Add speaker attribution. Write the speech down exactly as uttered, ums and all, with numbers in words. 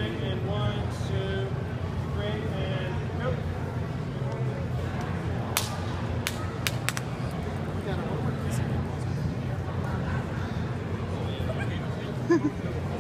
Speaker 1: swing in one, two, three, and go.
Speaker 2: We got a one more.